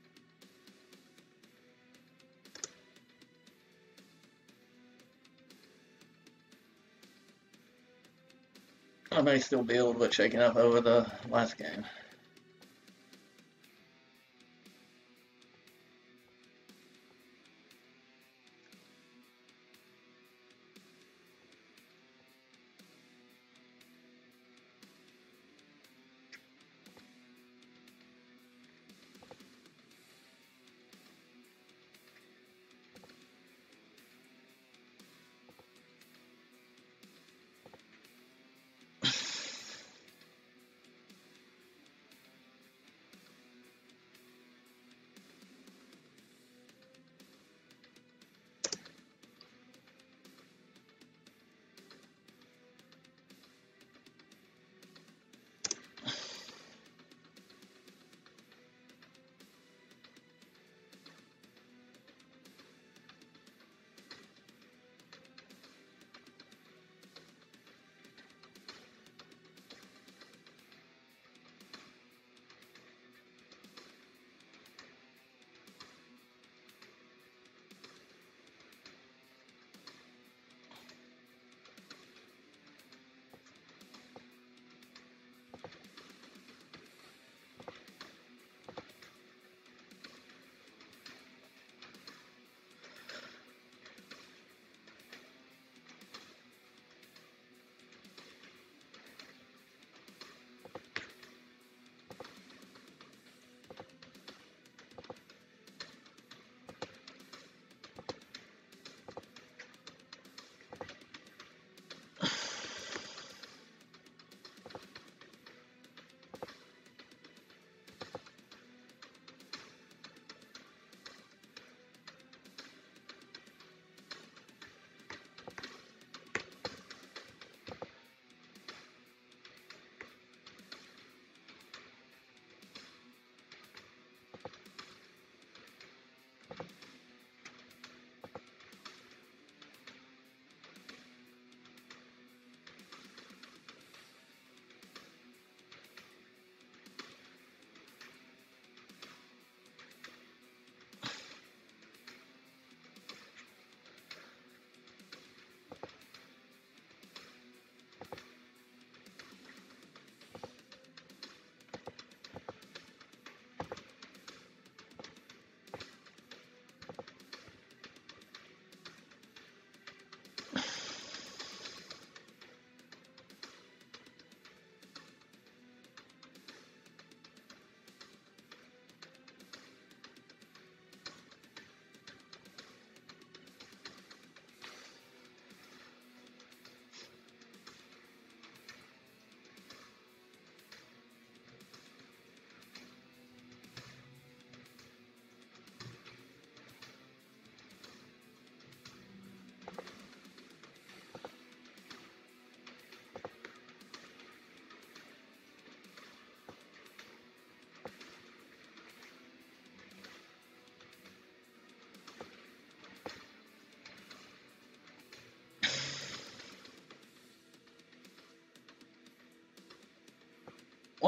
I may still be a little bit shaken up over the last game.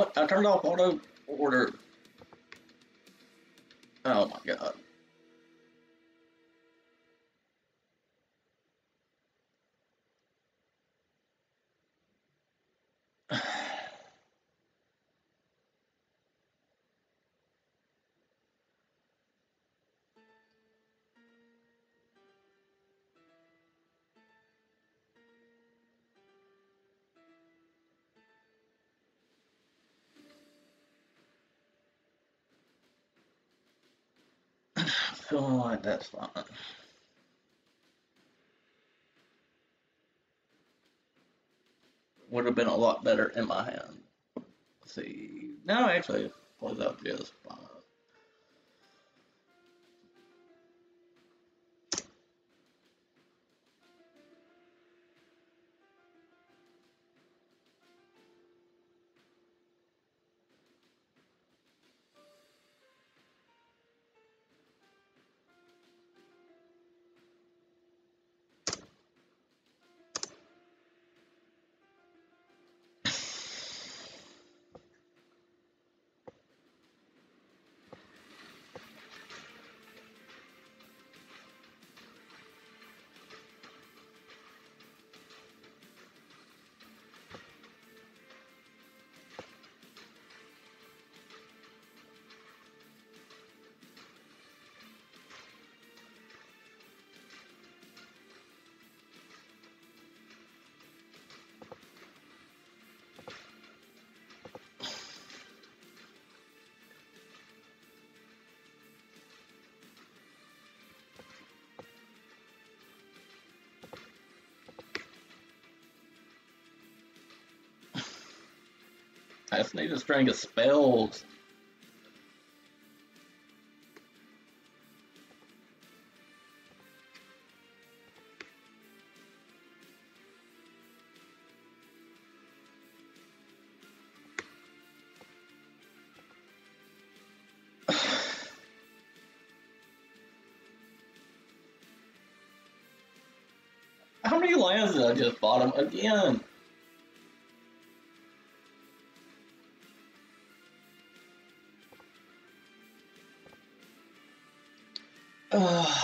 What? I turned off auto order. Oh my god. Feeling like that's fine. Would have been a lot better in my hand. Let's see. No, actually, it plays out just fine. I just need a string of spells. How many lands did I just bottom again? Ugh.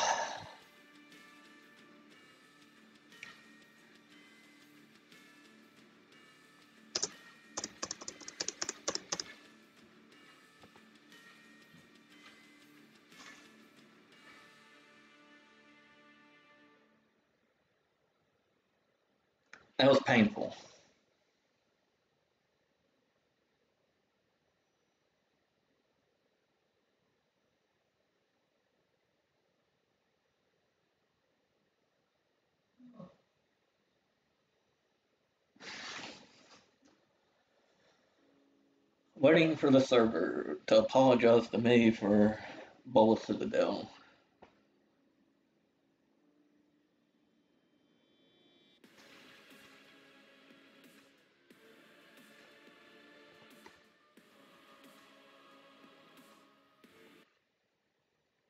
That was painful. Waiting for the server to apologize to me for Bola Citadel.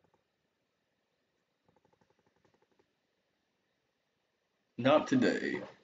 Not today.